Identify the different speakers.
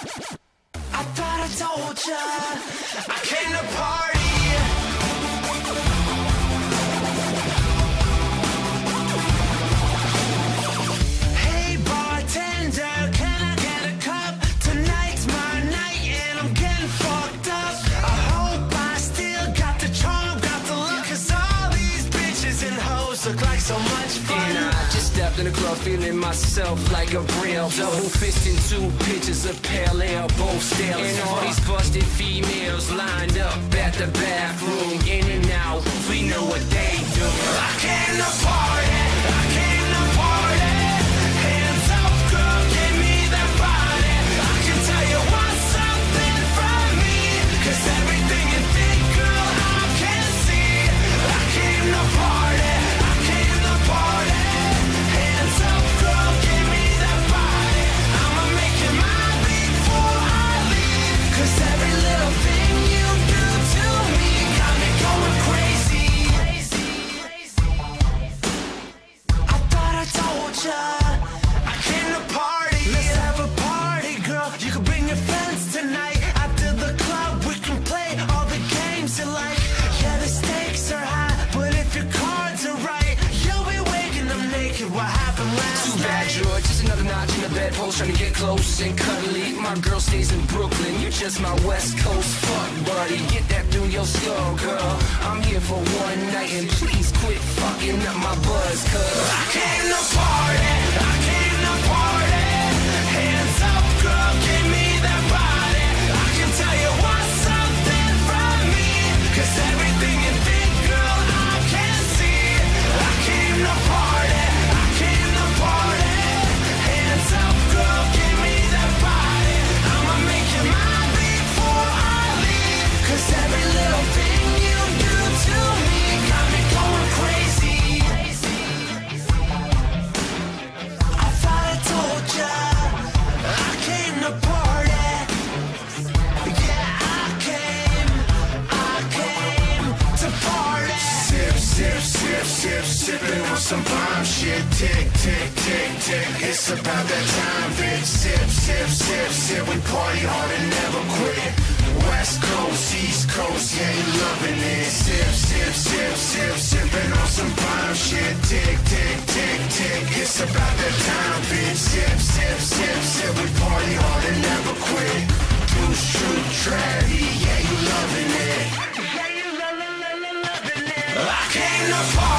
Speaker 1: I thought I told ya I came to party. Hey bartender, can I get a cup? Tonight's my night and I'm getting fucked up. I hope I still got the charm, got the look, 'cause all these bitches and hoes look like so much fun.
Speaker 2: And I just stepped in the club feeling myself like a real double fisting 2 pitchers of pale ale, both stale. And all these busted females lined up at the bathroom, in and out, we know what they do.
Speaker 1: I came to party, I came to party. Hands up, girl, give me that body. I can tell you want something from me, 'cause everything you think, girl, I can see. I came to party, I came to party. Hands up, girl, give me that body. I'ma make you mine before I leave, 'cause every little thing you do to me got me going crazy. I thought I told ya I came to party. Let's have a party, girl. You can bring your friends tonight. After the club, we can play all the games you like. Yeah, the stakes are high, but if your cards are right, you'll be waking up naked. What happened last
Speaker 2: Too bad,
Speaker 1: night?
Speaker 2: George, just another notch in the bedpost, trying to get close and cuddly. My girl stays in Brooklyn, you're just my West Coast fuck buddy. Get that through your skull, girl. I'm here for one night, and please quit fucking up my buzz, 'cause
Speaker 1: I came to party, I came to party. Hands up, girl, give me that body. I can tell you want something from me, 'cause everything you think, girl, I can see. I came to party, I came to party. Hands up, girl, give me that body. I'ma make you mine before I leave, 'cause every little thing you do to me got me going crazy. I thought I told ya I came to party. Yeah, I came to party. Sip, sip, sip, sip, sipping on some bomb shit. Tick, tick, tick, tick, it's about that time, bitch. Sip, sip, sip, sip, we party hard and never quit. West Coast, East Coast, yeah, you loving it. Sip, sip, sip, sip, sipping on some bomb shit. Tick, tick, tick, tick, it's about that time, bitch. Sip, sip, sip, sip, we party hard and never quit. Deuce, true, Travie, yeah, you loving it. Yeah, you loving it. I came to party.